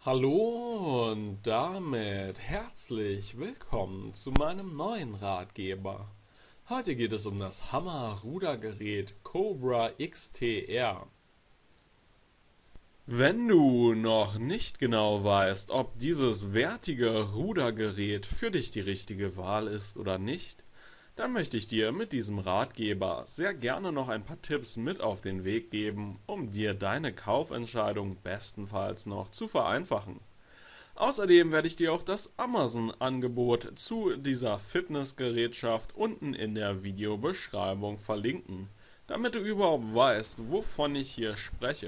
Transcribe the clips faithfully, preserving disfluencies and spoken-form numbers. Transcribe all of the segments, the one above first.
Hallo und damit herzlich willkommen zu meinem neuen Ratgeber. Heute geht es um das Hammer-Rudergerät Cobra X T R. Wenn du noch nicht genau weißt, ob dieses wertige Rudergerät für dich die richtige Wahl ist oder nicht, dann möchte ich dir mit diesem Ratgeber sehr gerne noch ein paar Tipps mit auf den Weg geben, um dir deine Kaufentscheidung bestenfalls noch zu vereinfachen. Außerdem werde ich dir auch das Amazon-Angebot zu dieser Fitnessgerätschaft unten in der Videobeschreibung verlinken, damit du überhaupt weißt, wovon ich hier spreche.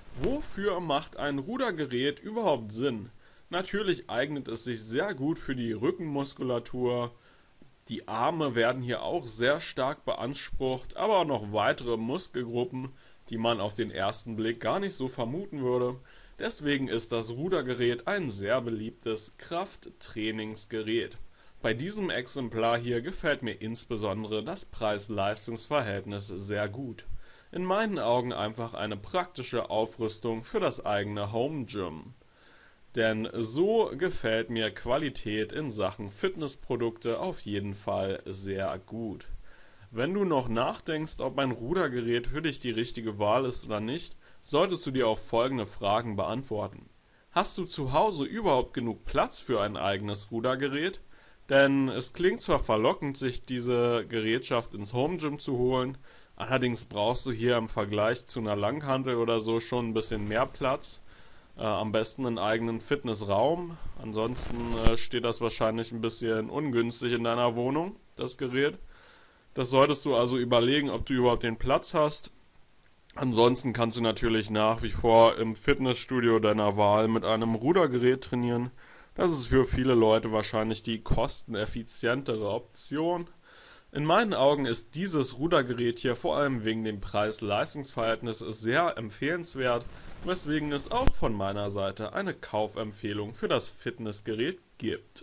Wofür macht ein Rudergerät überhaupt Sinn? Natürlich eignet es sich sehr gut für die Rückenmuskulatur. Die Arme werden hier auch sehr stark beansprucht, aber auch noch weitere Muskelgruppen, die man auf den ersten Blick gar nicht so vermuten würde. Deswegen ist das Rudergerät ein sehr beliebtes Krafttrainingsgerät. Bei diesem Exemplar hier gefällt mir insbesondere das Preis-Leistungs-Verhältnis sehr gut. In meinen Augen einfach eine praktische Aufrüstung für das eigene Home Gym. Denn so gefällt mir Qualität in Sachen Fitnessprodukte auf jeden Fall sehr gut. Wenn du noch nachdenkst, ob ein Rudergerät für dich die richtige Wahl ist oder nicht, solltest du dir auch folgende Fragen beantworten. Hast du zu Hause überhaupt genug Platz für ein eigenes Rudergerät? Denn es klingt zwar verlockend, sich diese Gerätschaft ins Home Gym zu holen, allerdings brauchst du hier im Vergleich zu einer Langhantel oder so schon ein bisschen mehr Platz. Äh, am besten einen eigenen Fitnessraum. Ansonsten äh, steht das wahrscheinlich ein bisschen ungünstig in deiner Wohnung, das Gerät. Das solltest du also überlegen, ob du überhaupt den Platz hast. Ansonsten kannst du natürlich nach wie vor im Fitnessstudio deiner Wahl mit einem Rudergerät trainieren. Das ist für viele Leute wahrscheinlich die kosteneffizientere Option. In meinen Augen ist dieses Rudergerät hier vor allem wegen dem Preis-Leistungs-Verhältnis sehr empfehlenswert, weswegen es auch von meiner Seite eine Kaufempfehlung für das Fitnessgerät gibt.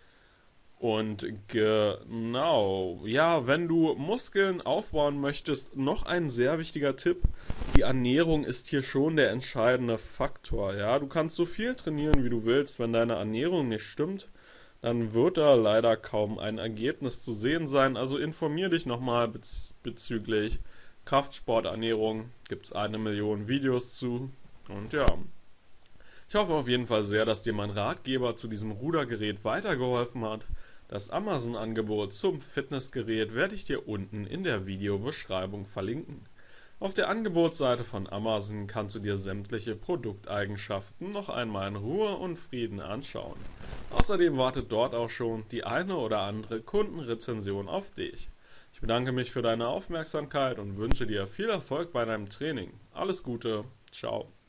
Und genau, ja, wenn du Muskeln aufbauen möchtest, noch ein sehr wichtiger Tipp: Die Ernährung ist hier schon der entscheidende Faktor. Ja, du kannst so viel trainieren, wie du willst, wenn deine Ernährung nicht stimmt, dann wird da leider kaum ein Ergebnis zu sehen sein. Also informier dich nochmal bez bezüglich Kraftsporternährung. Gibt es eine Million Videos zu. Und ja, ich hoffe auf jeden Fall sehr, dass dir mein Ratgeber zu diesem Rudergerät weitergeholfen hat. Das Amazon-Angebot zum Fitnessgerät werde ich dir unten in der Videobeschreibung verlinken. Auf der Angebotsseite von Amazon kannst du dir sämtliche Produkteigenschaften noch einmal in Ruhe und Frieden anschauen. Außerdem wartet dort auch schon die eine oder andere Kundenrezension auf dich. Ich bedanke mich für deine Aufmerksamkeit und wünsche dir viel Erfolg bei deinem Training. Alles Gute, ciao.